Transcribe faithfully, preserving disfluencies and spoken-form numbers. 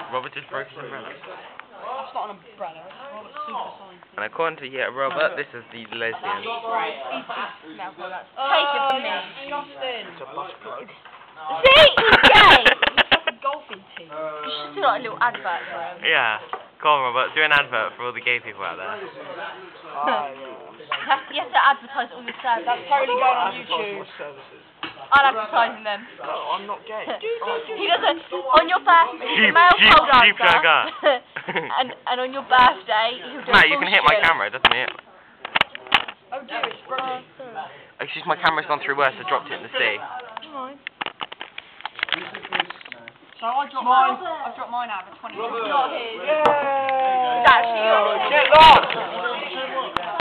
Robert just broke his umbrella. That's not an umbrella. Robert's super science. And according to yeah, Robert, this is the lesbian. Right. Now, well, that's take it from me. Disgusting. It's a bus plug. See? He's gay! He's like a golfing team. You should do like a little advert for him. Yeah. Come on, Robert, do an advert for all the gay people out there. You have to advertise all your services. That's totally going on YouTube. Services. I'm advertising them. No, I'm not gay. He doesn't. On your birthday, he's Sheep, a male sheep, pole sheep dancer. sugar. and and on your birthday, he'll do Matt, a you full can hit my strip. camera, doesn't it? Oh dear, it's broken. Excuse my camera's gone through worse, I dropped it in the sea. So I dropped mine. I dropped mine out of a twenty. It's not his. It's actually yours. Get lost!